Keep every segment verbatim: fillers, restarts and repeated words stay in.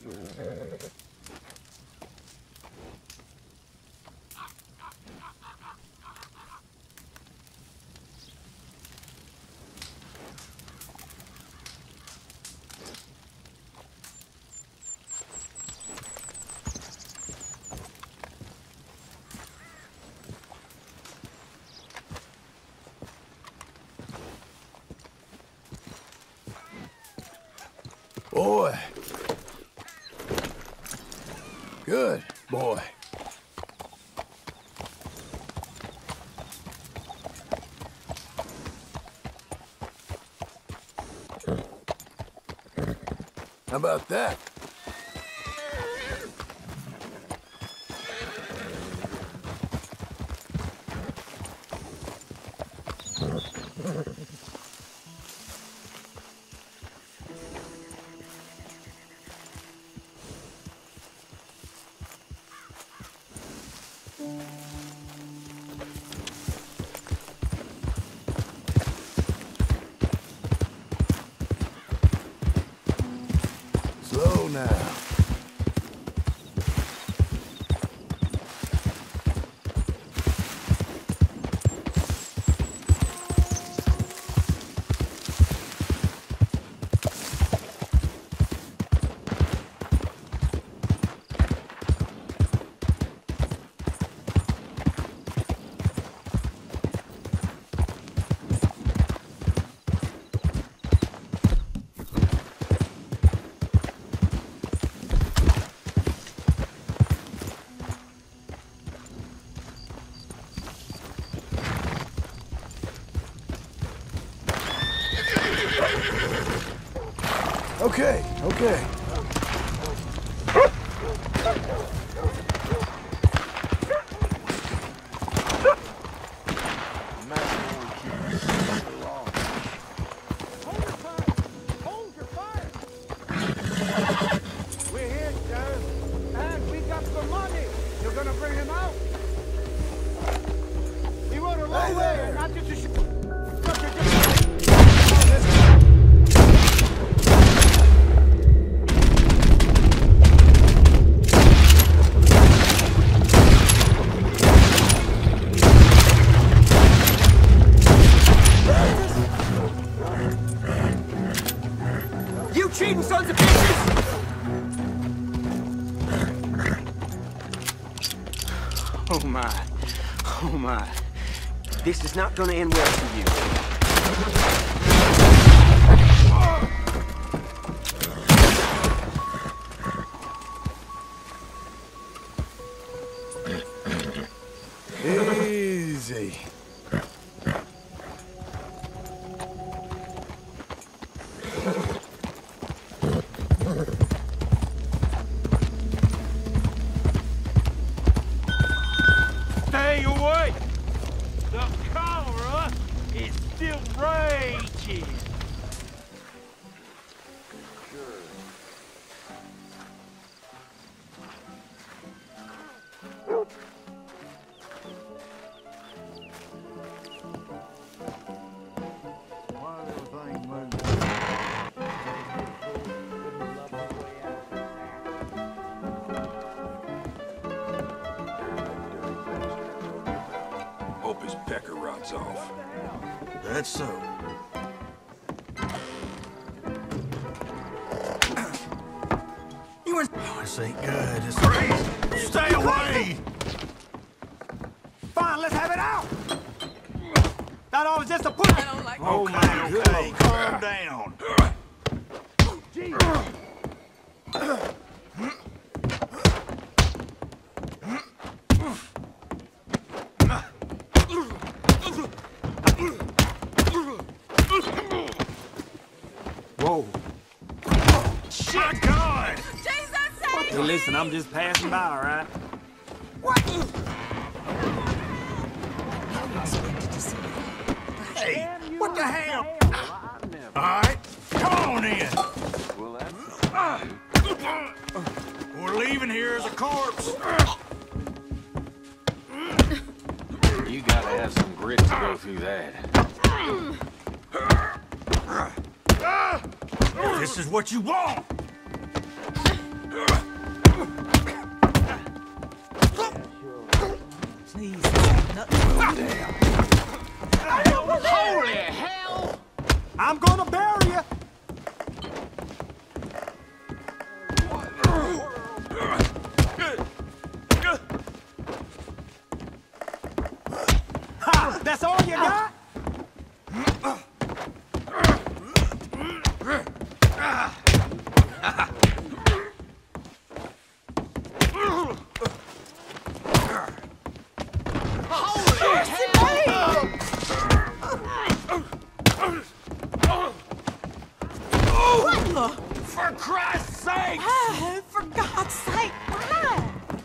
Boy. Good boy. How about that? Slow now. Okay, okay. We're here, Sheriff, and we got the money. You're gonna bring him out? He rode a long way, not just a sh... You cheating sons of bitches! Oh my. Oh my. This is not gonna end well for you. Easy. Stay away! The cholera is still raging! Hope his pecker rots off. That's so. You were... Oh, this ain't good. This crazy. Stay away! Fine, let's have it out! Thought I was just a push! Okay, okay, calm down. Whoa. My God! Hey, listen, I'm just passing by, all right? Hey, what the hell? All right, come on in. We're leaving here as a corpse. You gotta have some grit to go through that. This is what you want. Damn. Holy hell! I'm gonna bury you! Ha! That's all you got? For Christ's sake! Oh, for God's sake, why?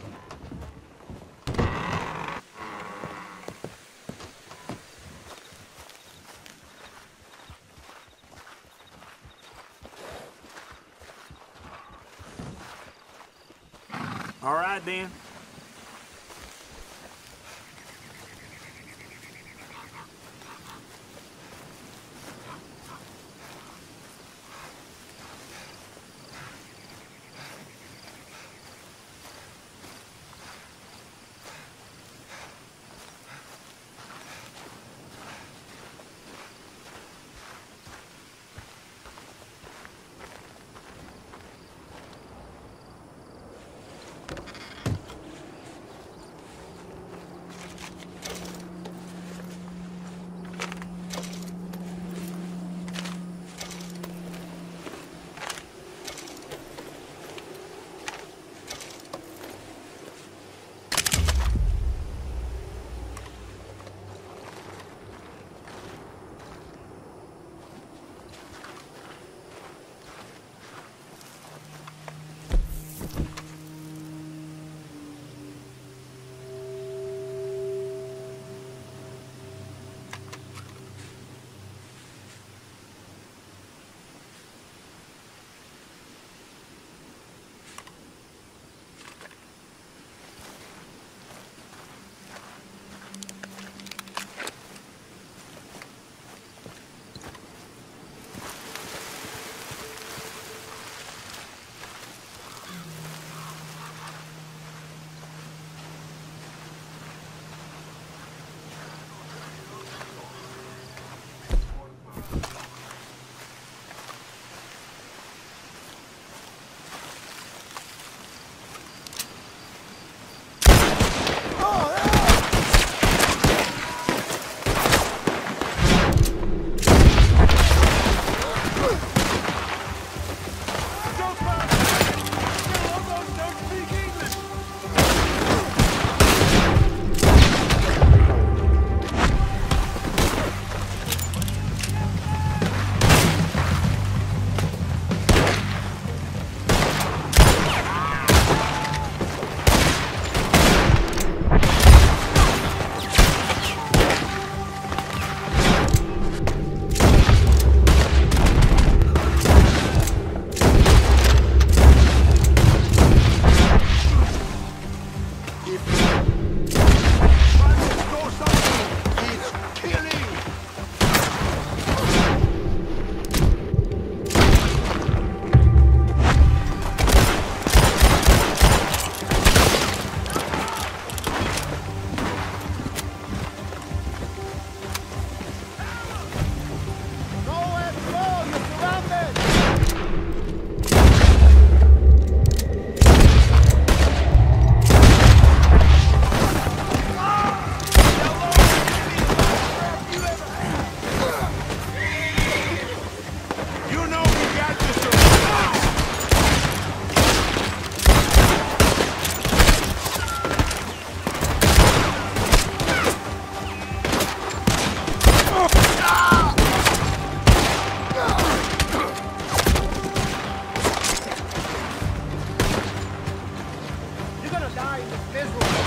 All right, then.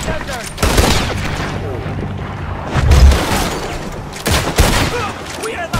We are